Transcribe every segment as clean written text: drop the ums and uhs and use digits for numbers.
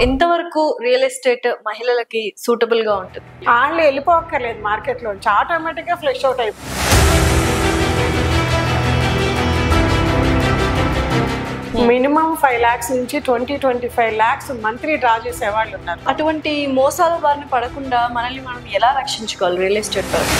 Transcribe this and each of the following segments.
ఎంతవరకు real estate మహిళలకి suitable గా ఉంటుంది? వాళ్ళు వెళ్ళిపోక్కర్లేదు మార్కెట్లోంచి, ఆటోమేటిక్గా ఫ్లెష్ అవుట్ అయిపోతుంది. మినిమం 5 lakhs నుంచి 20-25 lakhs మంత్లీ డ్రా చేసే వాళ్ళు ఉన్నారు. అటువంటి మోసాల బారిన పడకుండా మనల్ని మనం ఎలా రక్షించుకోవాలి రియల్ ఎస్టేట్ పరంగా?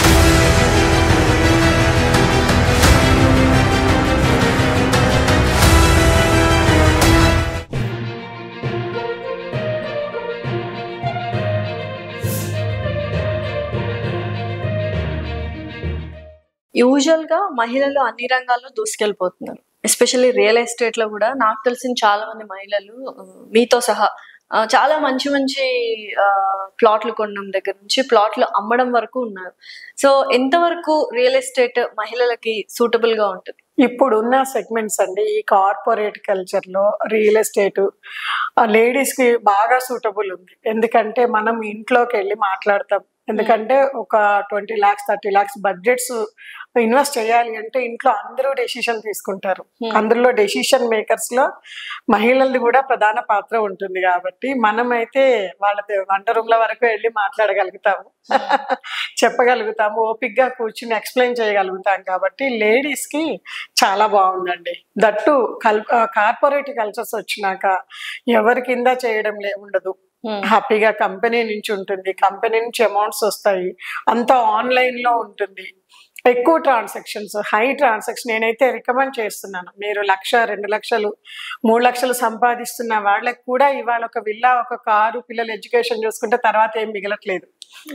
యూజువల్గా మహిళలు అన్ని రంగాల్లో దూసుకెళ్ళిపోతున్నారు. ఎస్పెషల్లీ రియల్ ఎస్టేట్ లో కూడా నాకు తెలిసిన చాలా మంది మహిళలు మీతో సహా చాలా మంచి మంచి ప్లాట్లు కొనడం దగ్గర నుంచి ప్లాట్లు అమ్మడం వరకు ఉన్నారు. సో ఎంతవరకు రియల్ ఎస్టేట్ మహిళలకి సూటబుల్ గా ఉంటుంది? ఇప్పుడున్న సెగ్మెంట్స్ అండి, ఈ కార్పొరేట్ కల్చర్లో రియల్ ఎస్టేట్ లేడీస్కి బాగా సూటబుల్ ఉంది. ఎందుకంటే మనం ఇంట్లోకి వెళ్ళి మాట్లాడతాం. ఎందుకంటే ఒక 20 lakhs 30 lakhs బడ్జెట్స్ ఇన్వెస్ట్ చేయాలి అంటే ఇంట్లో అందరూ డెసిషన్ తీసుకుంటారు. అందులో డెసిషన్ మేకర్స్ లో మహిళలది కూడా ప్రధాన పాత్ర ఉంటుంది. కాబట్టి మనమైతే వాళ్ళ వంట రూమ్ల వరకు వెళ్ళి మాట్లాడగలుగుతాము, చెప్పగలుగుతాము, ఓపిక్గా కూర్చుని ఎక్స్ప్లెయిన్ చేయగలుగుతాం. కాబట్టి లేడీస్ కి చాలా బాగుందండి. దట్టు కార్పొరేట్ కల్చర్స్ వచ్చినాక ఎవరి కింద చేయడం ఉండదు. హ్యాపీగా కంపెనీ నుంచి ఉంటుంది, కంపెనీ నుంచి అమౌంట్స్ వస్తాయి, అంతా ఆన్లైన్ లో ఉంటుంది. ఎక్కువ ట్రాన్సాక్షన్స్, హై ట్రాన్సాక్షన్. నేనైతే రికమెండ్ చేస్తున్నాను, మీరు 1,00,000 2 లక్షలు 3 లక్షలు సంపాదిస్తున్న వాళ్ళకి కూడా ఇవాళ ఒక విల్లా, ఒక కారు, పిల్లలు ఎడ్యుకేషన్ చూసుకుంటే తర్వాత ఏం మిగలట్లేదు.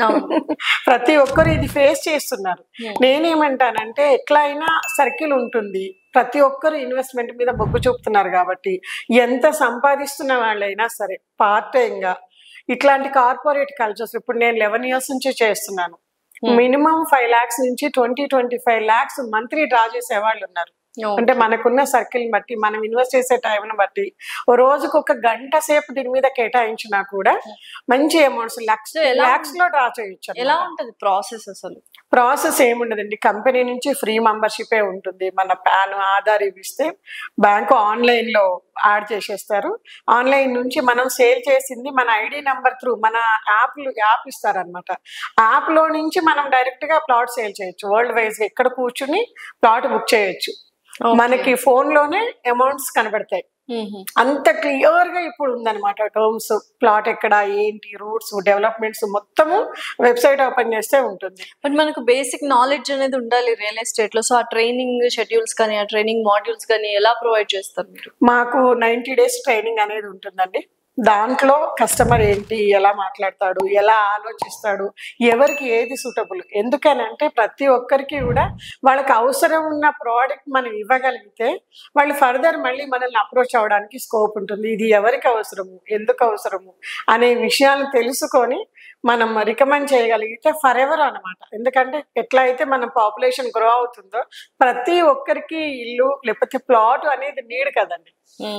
ప్రతి ఒక్కరు ఇది ఫేస్ చేస్తున్నారు. నేనేమంటానంటే ఎట్లా అయినా సర్కిల్ ఉంటుంది, ప్రతి ఒక్కరు ఇన్వెస్ట్మెంట్ మీద మొగ్గు చూపుతున్నారు. కాబట్టి ఎంత సంపాదిస్తున్న వాళ్ళైనా సరే పార్ట్ టైంగా ఇట్లాంటి కార్పొరేట్ కల్చర్స్ ఇప్పుడు నేను 11 years నుంచి చేస్తున్నాను. మినిమం 5 lakhs నుంచి 20-25 lakhs మంత్లీ డ్రా చేసే వాళ్ళు ఉన్నారు. అంటే మనకున్న సర్కిల్ బట్టి, మనం ఇన్వెస్ట్ చేసే టైంని బట్టి ఓ రోజుకు 1 గంట సేపు దీని మీద కేటాయించినా కూడా మంచి అమౌంట్స్ lakhs లో డ్రా చేయొచ్చు. ఎలా ఉంటుంది ప్రాసెస్? అసలు ప్రాసెస్ ఏముండదండి, కంపెనీ నుంచి ఫ్రీ మెంబర్షిపే ఉంటుంది. మన పాన్, ఆధార్ ఇస్తే బ్యాంకు ఆన్లైన్ లో యాడ్ చేసేస్తారు. ఆన్లైన్ నుంచి మనం సేల్ చేసింది మన ఐడి నెంబర్ త్రూ మన యాప్ ఇస్తారనమాట. యాప్ లో నుంచి మనం డైరెక్ట్ గా ప్లాట్ సేల్ చేయొచ్చు. వరల్డ్ వైజ్ ఎక్కడ కూర్చుని ప్లాట్ బుక్ చేయొచ్చు. మనకి ఫోన్ లోనే అమౌంట్స్ కనబడతాయి. అంత క్లియర్ గా ఇప్పుడు ఉందన్నమాట టర్మ్స్, ప్లాట్ ఎక్కడ, ఏంటి, రూట్స్, డెవలప్మెంట్స్ మొత్తము వెబ్సైట్ ఓపెన్ చేస్తే ఉంటుంది. బట్ మనకు బేసిక్ నాలెడ్జ్ అనేది ఉండాలి రియల్ ఎస్టేట్ లో. సో ఆ ట్రైనింగ్ షెడ్యూల్స్ కానీ, ఆ ట్రైనింగ్ మాడ్యూల్స్ కానీ ఎలా ప్రొవైడ్ చేస్తారు మీరు? మాకు 90 days ట్రైనింగ్ అనేది ఉంటుందండి. దాంట్లో కస్టమర్ ఏంటి, ఎలా మాట్లాడతాడు, ఎలా ఆలోచిస్తాడు, ఎవరికి ఏది సూటబుల్. ఎందుకనంటే ప్రతి ఒక్కరికి కూడా వాళ్ళకి అవసరం ఉన్న ప్రోడక్ట్ మనం ఇవ్వగలిగితే వాళ్ళు ఫర్దర్ మళ్ళీ మనల్ని అప్రోచ్ అవ్వడానికి స్కోప్ ఉంటుంది. ఇది ఎవరికి అవసరము, ఎందుకు అవసరము అనే విషయాలు తెలుసుకొని మనం రికమెండ్ చేయగలిగితే ఫర్ ఎవర్ అనమాట. ఎందుకంటే ఎట్లా అయితే మన పాపులేషన్ గ్రో అవుతుందో ప్రతి ఒక్కరికి ఇల్లు లేకపోతే ప్లాట్ అనేది నీడ్ కదండి.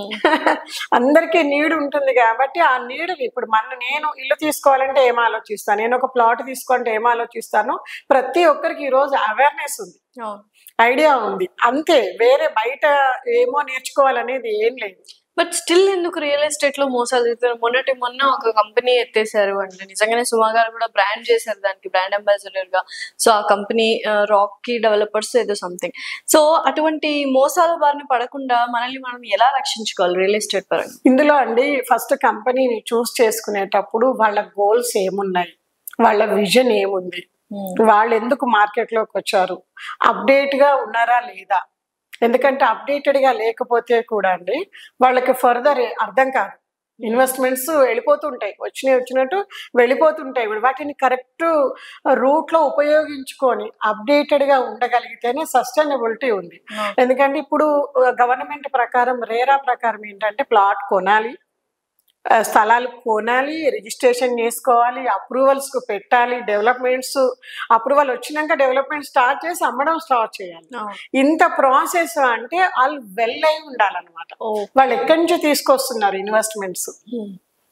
అందరికీ నీడ్ ఉంటుంది. కాబట్టి ఆ నీడ్ ఇప్పుడు నేను ఇల్లు తీసుకోవాలంటే ఏం ఆలోచిస్తాను, నేను ఒక ప్లాట్ తీసుకోవాలంటే ఏం ఆలోచిస్తాను, ప్రతి ఒక్కరికి ఈ రోజు అవేర్నెస్ ఉంది, ఐడియా ఉంది. అంతే, వేరే బయట ఏమో నేర్చుకోవాలనేది ఏం లేదు. బట్ స్టిల్ ఎందుకు రియల్ ఎస్టేట్ లో మోసాలు చేస్తారు? మొన్న ఒక కంపెనీ ఎత్తేసారు అంటే నిజంగానే సుమా గారు కూడా బ్రాండ్ చేశారు, దానికి బ్రాండ్ అంబాసిడర్ గా. సో ఆ కంపెనీ రాకీ డెవలపర్స్ ఏదో సంథింగ్. సో అటువంటి మోసాల బారిన పడకుండా మనల్ని మనం ఎలా రక్షించుకోవాలి రియల్ ఎస్టేట్ పరంగా? ఇందులో అండి ఫస్ట్ కంపెనీని చూస్ చేసుకునేటప్పుడు వాళ్ళ గోల్స్ ఏమున్నాయి, వాళ్ళ విజన్ ఏముంది, వాళ్ళు ఎందుకు మార్కెట్ లోకి వచ్చారు, అప్డేట్ గా ఉన్నారా లేదా. ఎందుకంటే అప్డేటెడ్ గా లేకపోతే కూడా అండి వాళ్ళకి ఫర్దర్ అర్థం కాదు. ఇన్వెస్ట్మెంట్స్ వెళ్ళిపోతుంటాయి, వచ్చినట్టు వెళ్ళిపోతుంటాయి. వాటిని కరెక్ట్ రూట్ లో ఉపయోగించుకొని అప్డేటెడ్ గా ఉండగలిగితేనే సస్టైనబిలిటీ ఉంది. ఎందుకంటే ఇప్పుడు గవర్నమెంట్ ప్రకారం, రేరా ప్రకారం ఏంటంటే ప్లాట్ కొనాలి, స్థలాలు కొనాలి, రిజిస్ట్రేషన్ చేసుకోవాలి, అప్రూవల్స్ కు పెట్టాలి, డెవలప్మెంట్స్ అప్రూవల్ వచ్చినాక డెవలప్మెంట్ స్టార్ట్ చేసి అమ్మడం స్టార్ట్ చేయాలి. ఇంత ప్రాసెస్ అంటే వాళ్ళు వెల్ అయి ఉండాలన్నమాట. వాళ్ళు ఎక్కడి నుంచి తీసుకొస్తున్నారు ఇన్వెస్ట్మెంట్స్,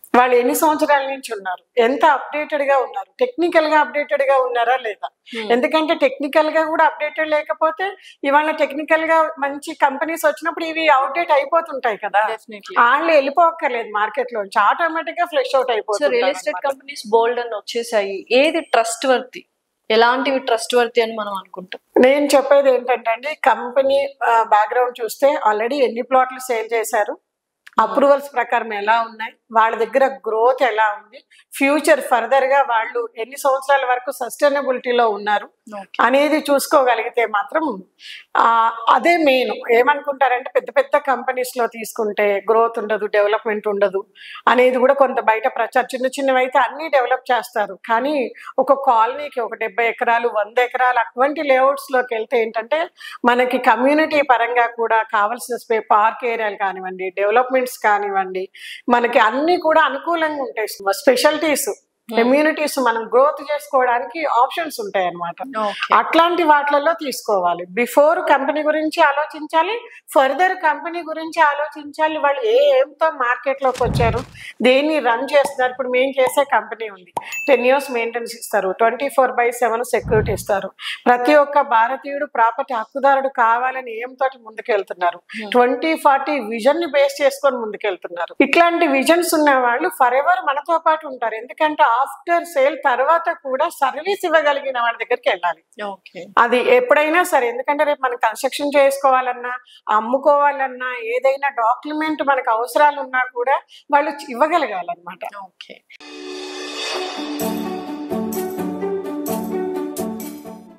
వాళ్ళు ఎన్ని సంవత్సరాల నుంచి ఉన్నారు, ఎంత అప్డేటెడ్ గా ఉన్నారు, టెక్నికల్ గా అప్డేటెడ్ గా ఉన్నారా లేదా. ఎందుకంటే టెక్నికల్ గా కూడా అప్డేటెడ్ లేకపోతే ఇవాళ టెక్నికల్ గా మంచి కంపెనీస్ వచ్చినప్పుడు ఇవి అవుట్డేట్ అయిపోతుంటాయి కదా, వాళ్ళు వెళ్ళిపోక్కర్లేదు మార్కెట్ లోంచి, ఆటోమేటిక్ గా ఫ్లెష్ అవుట్ అయిపోతుంది. రియల్ ఎస్టేట్ కంపెనీస్ బోల్డ్ అని వచ్చేసాయి, ఏది ట్రస్ట్ వర్తి, ఎలాంటివి ట్రస్ట్ వర్తి అని మనం అనుకుంటాం? నేను చెప్పేది ఏంటంటే అండి, కంపెనీ బ్యాక్గ్రౌండ్ చూస్తే ఆల్రెడీ ఎన్ని ప్లాట్లు సేల్ చేశారు, అప్రూవల్స్ ప్రకారం ఎలా ఉన్నాయి, వాళ్ళ దగ్గర గ్రోత్ ఎలా ఉంది, ఫ్యూచర్ ఫర్దర్ గా వాళ్ళు ఎన్ని సంవత్సరాల వరకు సస్టైనబిలిటీలో ఉన్నారు అనేది చూసుకోగలిగితే మాత్రం అదే మెయిన్. ఏమనుకుంటారంటే పెద్ద పెద్ద కంపెనీస్ లో తీసుకుంటే గ్రోత్ ఉండదు, డెవలప్మెంట్ ఉండదు అనేది కూడా కొంత బయట ప్రచారం. చిన్న చిన్నవి అయితే అన్ని డెవలప్ చేస్తారు, కానీ ఒక కాలనీకి ఒక 70 ఎకరాలు 100 ఎకరాలు అటువంటి లేఅవుట్స్ లోకి వెళ్తే ఏంటంటే మనకి కమ్యూనిటీ పరంగా కూడా కావాల్సిన పార్క్ ఏరియాలు కానివ్వండి, డెవలప్మెంట్స్ కానివ్వండి, మనకి అన్ని కూడా అనుకూలంగా ఉంటాయి. స్పెషాలిటీస్, కమ్యూనిటీస్ మనం గ్రోత్ చేసుకోవడానికి ఆప్షన్స్ ఉంటాయి అన్నమాట. అట్లాంటి వాటిలలో తీసుకోవాలి. బిఫోర్ కంపెనీ గురించి ఆలోచించాలి, ఫర్దర్ కంపెనీ గురించి ఆలోచించాలి. వాళ్ళు ఏంతో మార్కెట్ లోకి వచ్చారు, దేన్ని రన్ చేస్తున్నారు. ఇప్పుడు మేము చేసే కంపెనీ ఉంది, 10 years మెయింటెనెన్స్ ఇస్తారు, 24/7 సెక్యూరిటీ ఇస్తారు. ప్రతి ఒక్క భారతీయుడు ప్రాపర్టీ హక్కుదారుడు కావాలని ఏంతో ముందుకెళ్తున్నారు. 2040 విజన్ ని బేస్ చేసుకొని ముందుకెళ్తున్నారు. ఇట్లాంటి విజన్స్ ఉన్న వాళ్ళు ఫర్ ఎవర్ మనతో పాటు ఉంటారు. ఎందుకంటే ఆఫ్టర్ సేల్ తర్వాత కూడా సర్వీస్ ఇవ్వగలిగిన వాళ్ళ దగ్గరికి వెళ్ళాలి. అది ఎప్పుడైనా సరే, ఎందుకంటే రేపు మనం కన్స్ట్రక్షన్ చేసుకోవాలన్నా, అమ్ముకోవాలన్నా, ఏదైనా డాక్యుమెంట్ మనకు అవసరాలు ఉన్నా కూడా వాళ్ళు ఇవ్వగలగాలన్నమాట.